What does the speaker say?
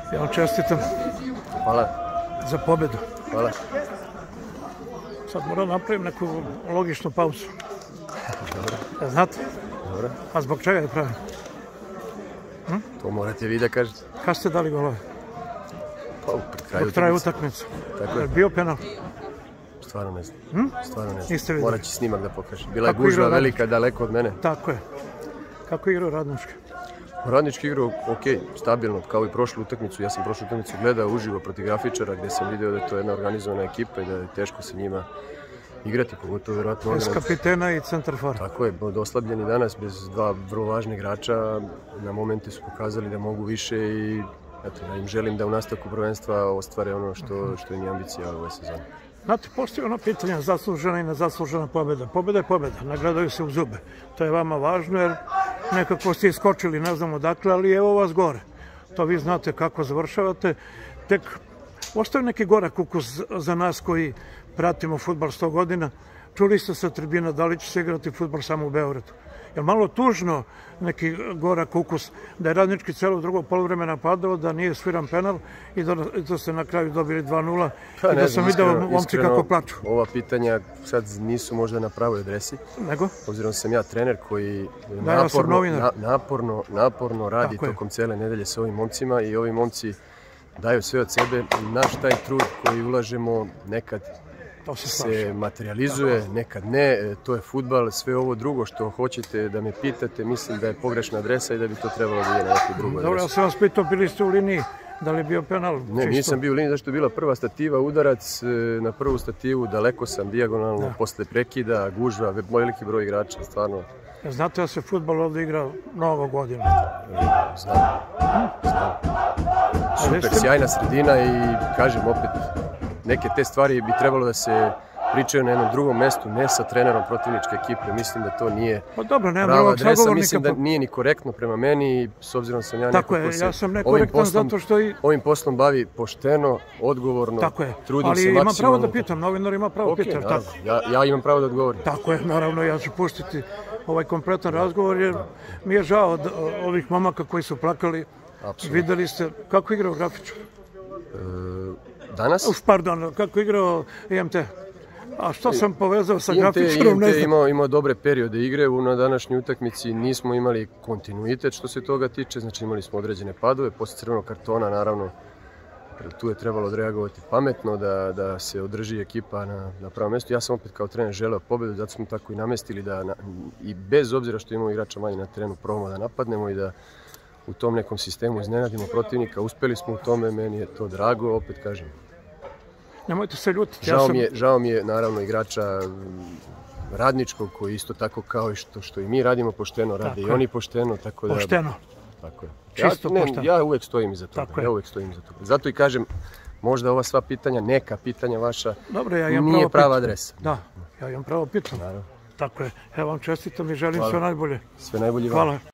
Ja vam čestitam. Hvala. Za pobedu. Hvala. Sad moram napravim neku logičnu pauzu. Dobro. Znate? Dobro. A zbog čega da pravim? To morate vi da kažete. Kad ste dali golove? Pa Dok traje utakmica. Tako je. Bio penal? Stvarno ne znam. Stvarno ne Niste znam. vidjeli? Morat će snimak da pokaže. Bila je gužva velika, daleko od mene. Tako je. Kako igrao Radnički? Radnički igrao ok, stabilno, kao i prošlu utakmicu. Ja sam prošlu utakmicu gledao uživo protiv Grafičara, gdje sam vidio da je to jedna organizovana ekipa i da je teško sa njima igrati, pogotovo vjerojatno... Bez kapitena i centarfora. Tako je, oslabljeni danas bez dva vrlo važnih igrača. Na momente su pokazali da mogu više i eto, ja im želim da u nastavku prvenstva ostvare ono što im je ambicija ove sezone. Znate, postoji ono pitanje zaslužena i nezaslužena pobjeda. Pobjeda je pobjeda, nagledaju se u zube. To je vama važno jer nekako ste iskočili, ne znam odakle, ali evo vas gore. To vi znate kako završavate. Tek ostaje neki gorak ukus za nas koji pratimo fudbal 100 godina. Čuli ste sa tribina da li će se igrati fudbal samo u Beogradu. Je malo tužno neki gorak ukus da je Radnički celo drugo poluvreme napadao, da nije sviran penal i da ste na kraju dobili 2-0 i da sam vidio momci kako plaču. Ova pitanja sad nisu možda na pravoj adresi. Nego? Obzirom sam ja trener koji naporno radi tokom cele nedelje sa ovim momcima i ovi momci daju sve od sebe. Naš taj trud koji ulažemo nekad se materializuje, nekad ne, to je fudbal, sve ovo drugo što hoćete da me pitate, mislim da je pogrešna adresa i da bi to trebalo da je na neku drugu adresu. Dobro, ja sam vas pitao, bili ste u liniji, da li je bio penal? Ne, nisam bio u liniji, zašto je bila prva stativa, udarac, na prvu stativu daleko sam, dijagonalno, posle prekida, gužva, veliki broj igrača, stvarno. Znate da se fudbal ovdje igra mnogo godina? Znam. Super, sjajna sredina i kažem opet, neke te stvari bi trebalo da se pričaju na jednom drugom mestu, ne sa trenerom protivničke ekipe. Mislim da to nije prava adresa. Mislim da nije ni korektno prema meni i s obzirom sam ja neko ko se ovim poslom bavi pošteno, odgovorno, trudim se maksimalno. Ali ima pravo da pitam, novinar ima pravo da pitam. Ja imam pravo da odgovorim. Tako je, naravno, ja ću pustiti ovaj kompletan razgovor jer mi je žao od ovih momaka koji su plakali. Videli ste kako igrao Grafičar? Danas? Pardon, kako igrao IMT? A što sam povezao sa Grafičarom? IMT imao dobre periode igre, na današnjoj utakmici nismo imali kontinuitet što se toga tiče, znači imali smo određene padove, posle crvenog kartona naravno tu je trebalo odreagovati pametno da se održi ekipa na pravom mjestu. Ja sam opet kao trener želeo pobedu, zato smo tako i namestili da i bez obzira što imamo igrača manje na terenu probamo da napadnemo i da u tom nekom sistemu iznenadimo protivnika. Uspeli smo u tome, meni je to drago, opet kažem. Nemojte se ljutiti. Žao mi je naravno igrača Radničkog koji isto tako kao i što i mi radimo pošteno, rade i oni pošteno. Pošteno. Tako je. Čisto pošteno. Ja uvek stojim iza toga. Zato i kažem, možda ova sva pitanja, neka pitanja vaša, nije prava adresa. Da, ja imam pravo pitam. Tako je. Evo vam čestitam i želim sve najbolje. Sve najbolje vam. Hvala.